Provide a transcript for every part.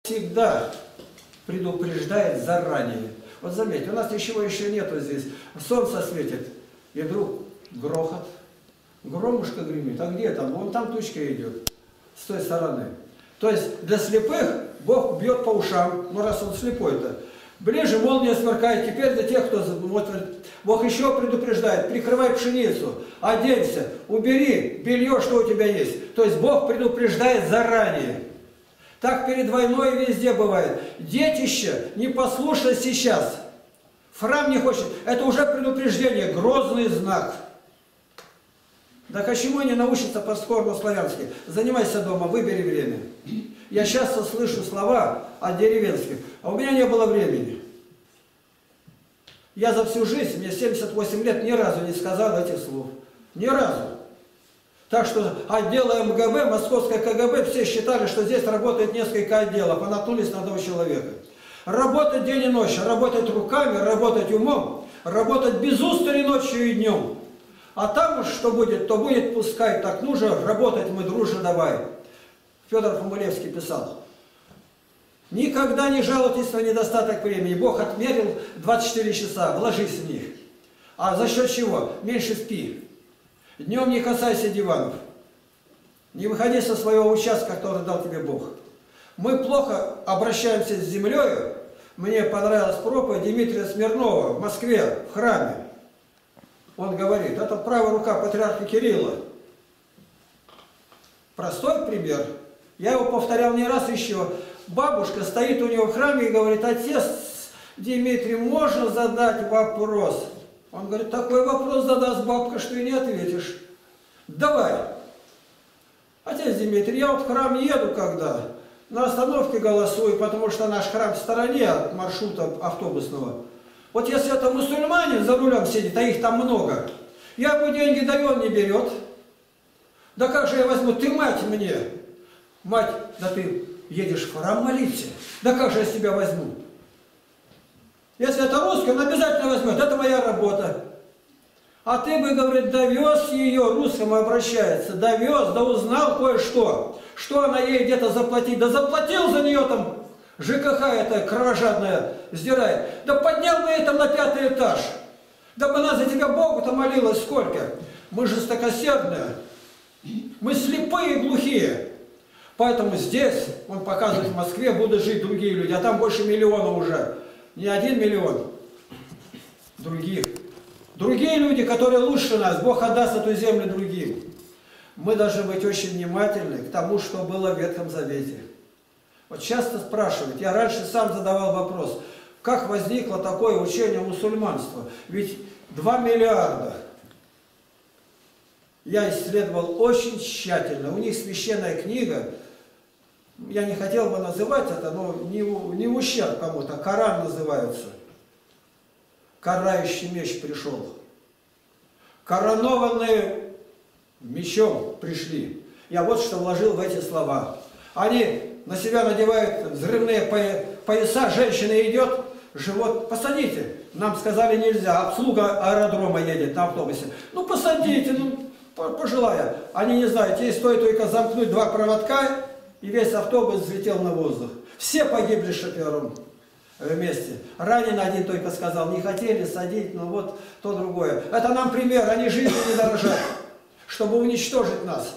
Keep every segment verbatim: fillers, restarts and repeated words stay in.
всегда предупреждает заранее. Вот заметьте, у нас ничего еще нету здесь. Солнце светит, и вдруг грохот. Громушка гремит. А где там? Вон там тучка идет. С той стороны. То есть для слепых Бог бьет по ушам. Ну раз он слепой-то. Ближе молния сверкает. Теперь для тех, кто смотрит. Бог еще предупреждает. Прикрывай пшеницу. Оденься. Убери белье, что у тебя есть. То есть Бог предупреждает заранее. Так перед войной везде бывает. Детище не послушает сейчас. Храм не хочет. Это уже предупреждение. Грозный знак. Да почему не научиться по-скорно-славянски? Занимайся дома, выбери время. Я часто слышу слова от деревенских, а у меня не было времени. Я за всю жизнь, мне семьдесят восемь лет, ни разу не сказал этих слов. Ни разу. Так что отдел МГБ, московское КГБ, все считали, что здесь работает несколько отделов, а наткнулись на одного человека. Работать день и ночь, работать руками, работать умом, работать без устали ночью и днем. А там уж что будет, то будет, пускай так нужно, работать мы дружно давай. Федор Фомулевский писал. Никогда не жалуйтесь на недостаток времени. Бог отмерил двадцать четыре часа, вложись в них. А за счет чего? Меньше спи. Днем не касайся диванов. Не выходи со своего участка, который дал тебе Бог. Мы плохо обращаемся с землей. Мне понравилась проповедь Дмитрия Смирнова в Москве, в храме. Он говорит, это правая рука патриарха Кирилла. Простой пример. Я его повторял не раз еще. Бабушка стоит у него в храме и говорит, отец Дмитрий, можно задать вопрос? Он говорит, такой вопрос задаст бабка, что и не ответишь. Давай. Отец Дмитрий, я вот в храм еду когда, на остановке голосую, потому что наш храм в стороне от маршрута автобусного. Вот если это мусульманин за рулем сидит, а их там много, я ему деньги даю, он не берет. Да как же я возьму? Ты мать мне. Мать, да ты едешь в храм молиться. Да как же я с тебя возьму? Если это русский, он обязательно возьмет. Это моя работа. А ты бы, говорит, довез ее, русскому обращается, довез, да узнал кое-что. Что она ей где-то заплатить? Да заплатил за нее там. ЖКХ это кровожадная сдирает. Да поднял бы это на пятый этаж. Да бы она за тебя Богу-то молилась сколько. Мы жестокосердные. Мы слепые и глухие. Поэтому здесь, он показывает, в Москве будут жить другие люди. А там больше миллиона уже. Не один миллион. Других. Другие люди, которые лучше нас. Бог отдаст эту землю другим. Мы должны быть очень внимательны к тому, что было в Ветхом Завете. Вот часто спрашивают, я раньше сам задавал вопрос, как возникло такое учение мусульманства? Ведь два миллиарда. Я исследовал очень тщательно. У них священная книга, я не хотел бы называть это, но не, не в ущерб кому-то, Коран называется. Карающий меч пришел. Коронованные мечом пришли. Я вот что вложил в эти слова. Они на себя надевают взрывные пояса, женщина идет, живот, посадите. Нам сказали нельзя, обслуга аэродрома едет на автобусе. Ну посадите, ну пожелая. Они не знают, ей стоит только замкнуть два проводка, и весь автобус взлетел на воздух. Все погибли с шофером вместе. Ранен один только сказал, не хотели садить, но вот то другое. Это нам пример, они жизнью не дорожат, чтобы уничтожить нас.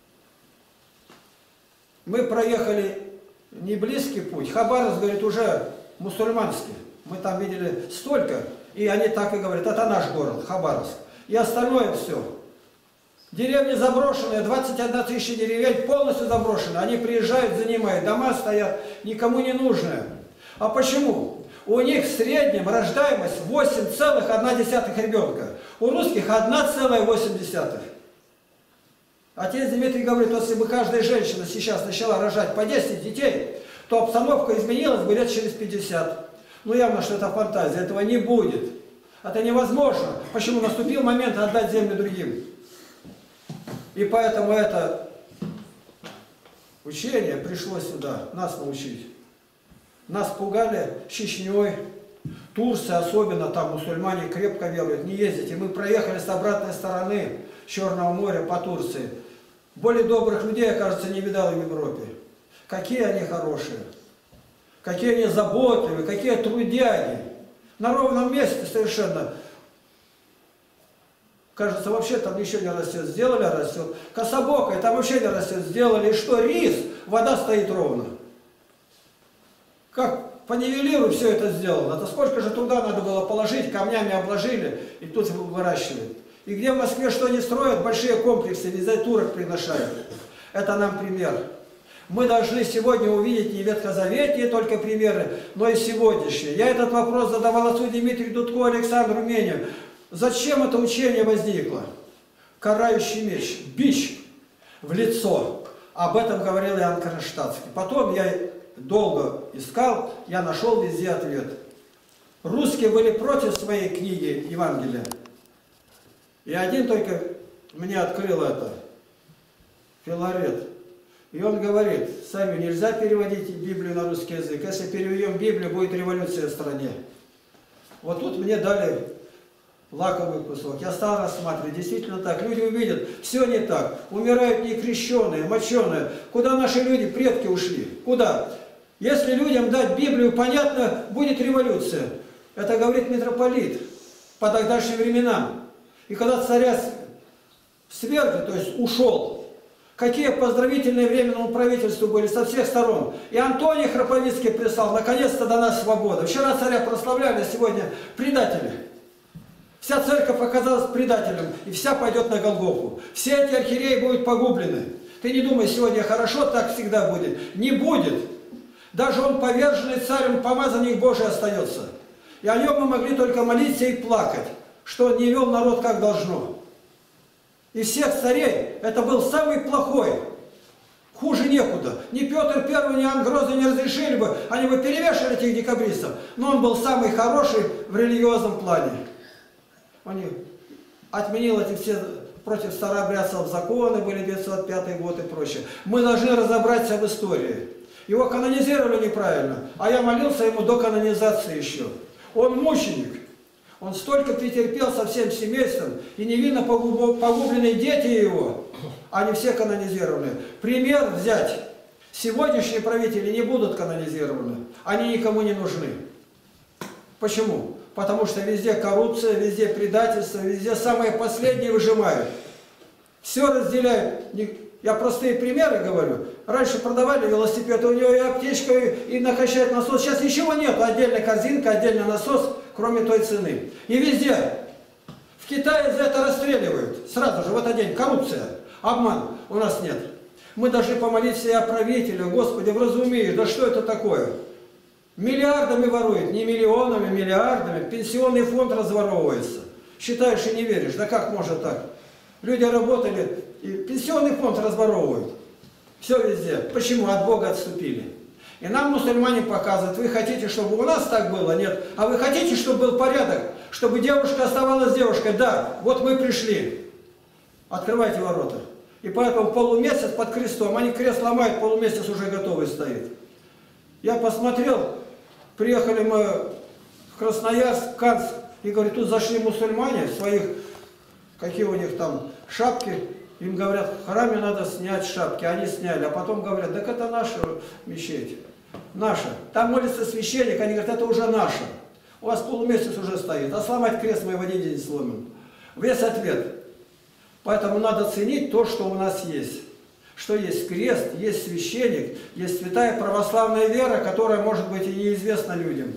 Мы проехали не близкий путь. Хабаровск, говорит, уже мусульманский. Мы там видели столько, и они так и говорят, это наш город, Хабаровск. И остальное все. Деревни заброшенные, двадцать одна тысяча деревень полностью заброшены. Они приезжают, занимают, дома стоят, никому не нужные. А почему? У них в среднем рождаемость восемь целых одна десятая ребенка. У русских одна целая восемь десятых. Отец Дмитрий говорит, если бы каждая женщина сейчас начала рожать по десять детей, то обстановка изменилась бы лет через пятьдесят. Ну явно, что это фантазия, этого не будет. Это невозможно. Почему? Наступил момент отдать землю другим. И поэтому это учение пришло сюда, нас научить. Нас пугали Чечней, Турция особенно, там мусульмане крепко веруют, не ездите. Мы проехали с обратной стороны Черного моря по Турции. Более добрых людей, кажется, не видал в Европе. Какие они хорошие. какие они заботливые, какие трудяги. На ровном месте совершенно. Кажется, вообще там ничего не растет. Сделали, растет. Кособокое, там вообще не растет. Сделали. И что? Рис, вода стоит ровно. Как по нивелиру все это сделано. Это сколько же туда надо было положить, камнями обложили, и тут выращивают. И где в Москве что не строят, большие комплексы, везде турок приглашают. Это нам пример. Мы должны сегодня увидеть не ветхозаветные только примеры, но и сегодняшние. Я этот вопрос задавал отцу Дмитрию Дудко, Александру Меню. Зачем это учение возникло? Карающий меч, бич в лицо. Об этом говорил Иоанн Кронштадтский. Потом я долго искал, я нашел везде ответ. Русские были против своей книги Евангелия. И один только мне открыл это. Филарет. И он говорит, царю, нельзя переводить Библию на русский язык. Если переведем Библию, будет революция в стране. Вот тут мне дали лаковый кусок. Я стал рассматривать. Действительно так. Люди увидят, все не так. Умирают некрещеные, моченые. Куда наши люди, предки ушли? Куда? Если людям дать Библию, понятно, будет революция. Это говорит митрополит по тогдашним временам. И когда царя свергли, то есть ушел, какие поздравительные временному правительству были со всех сторон. И Антоний Храповицкий прислал, наконец-то дана свобода. Вчера царя прославляли, сегодня предатели. Вся церковь оказалась предателем, и вся пойдет на Голгофу. Все эти архиереи будут погублены. Ты не думай, сегодня хорошо, так всегда будет. Не будет. Даже он поверженный царем, помазанник Божий остается. И о нем мы могли только молиться и плакать, что он не вел народ как должно. Из всех царей это был самый плохой. Хуже некуда. Ни Петр Первый, ни Иоанн Грозный не разрешили бы. Они бы перевешивали этих декабристов. Но он был самый хороший в религиозном плане. Он отменил эти все против старообрядцев законы, были девятьсот пятый год и прочее. Мы должны разобраться в истории. Его канонизировали неправильно. А я молился ему до канонизации еще. Он мученик. Он столько претерпел со всем семейством, и невинно погубленные дети его, они все канонизированы. Пример взять. Сегодняшние правители не будут канонизированы. Они никому не нужны. Почему? Потому что везде коррупция, везде предательство, везде самые последние выжимают. Все разделяют. Я простые примеры говорю. Раньше продавали велосипед, у него и аптечка, и накачать насос. Сейчас ничего нет. Отдельная корзинка, отдельный насос, кроме той цены. И везде. В Китае за это расстреливают. Сразу же в этот день. Коррупция. Обман. У нас нет. Мы должны помолиться и о правителе. Господи, вразумеешь, да что это такое? Миллиардами воруют. Не миллионами, миллиардами. Пенсионный фонд разворовывается. Считаешь и не веришь. Да как может так? Люди работали, и пенсионный фонд разворовывают. Все везде. Почему? От Бога отступили. И нам мусульмане показывают, вы хотите, чтобы у нас так было? Нет. А вы хотите, чтобы был порядок? Чтобы девушка оставалась девушкой? Да. Вот мы пришли. Открывайте ворота. И поэтому полумесяц под крестом. Они крест ломают, полумесяц уже готовый стоит. Я посмотрел, приехали мы в Красноярск, Канск, и говорю, тут зашли мусульмане в своих, какие у них там шапки. Им говорят, в храме надо снять шапки. Они сняли. А потом говорят, так это наша мечеть. Наша. Там молится священник. Они говорят, это уже наша. У вас полумесяц уже стоит. А сломать крест мы в один день сломим. Весь ответ. Поэтому надо ценить то, что у нас есть. Что есть крест, есть священник, есть святая православная вера, которая, может быть, и неизвестна людям.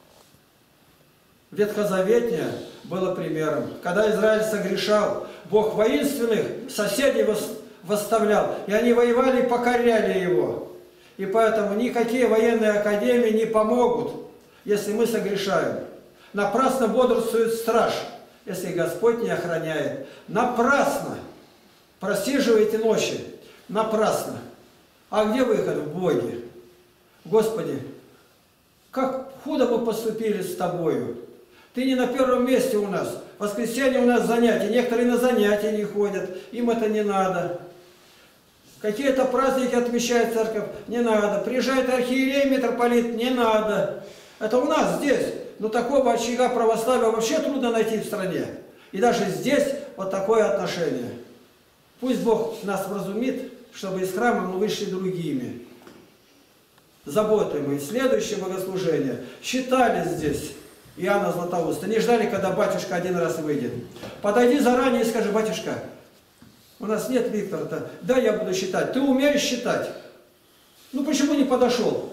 Ветхозаветнее было примером. Когда Израиль согрешал, Бог воинственных соседей восставлял, и они воевали и покоряли его. И поэтому никакие военные академии не помогут, если мы согрешаем. Напрасно бодрствует страж, если Господь не охраняет. Напрасно просиживаете ночи. Напрасно. А где выход? В Боге. Господи, как худо мы поступили с Тобою. Ты не на первом месте у нас. В воскресенье у нас занятия. Некоторые на занятия не ходят. Им это не надо. Какие-то праздники отмечает церковь. Не надо. Приезжает архиерей, митрополит. Не надо. Это у нас здесь. Но такого очага православия вообще трудно найти в стране. И даже здесь вот такое отношение. Пусть Бог нас вразумит, чтобы из храма мы вышли другими. заботливые. Следующее богослужение. Считали здесь Иоанна Златоуста. Не ждали, когда батюшка один раз выйдет. Подойди заранее и скажи: батюшка, у нас нет Виктора-то. Да, я буду считать. Ты умеешь считать? Ну почему не подошел?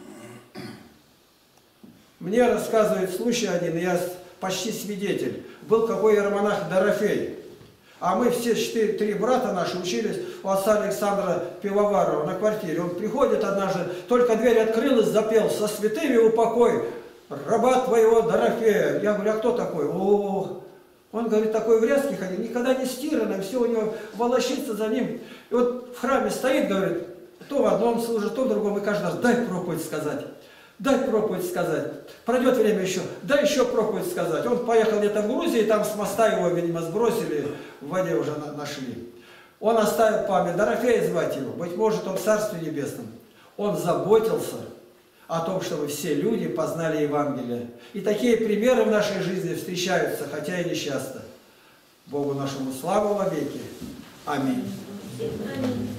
Мне рассказывает случай один, я почти свидетель. Был какой иеромонах Дорофей. А мы все четыре, три брата наши учились у отца Александра Пивоварова на квартире. Он приходит однажды, только дверь открылась, запел: со святыми упокой раба твоего Дорофея. Я говорю: а кто такой? О, он говорит, такой в резке ходил, никогда не стиранный, все у него волочится за ним. И вот в храме стоит, говорит, то в одном служит, то в другом, и каждый раз: дай проповедь сказать. Дай проповедь сказать. Пройдет время еще, дай еще проповедь сказать. Он поехал где-то в Грузии, там с моста его, видимо, сбросили, в воде уже нашли. Он оставил память, Дорофея звать его, быть может, он в Царстве Небесном. Он заботился о том, чтобы все люди познали Евангелие. И такие примеры в нашей жизни встречаются, хотя и не часто. Богу нашему славу во веки. Аминь. Аминь.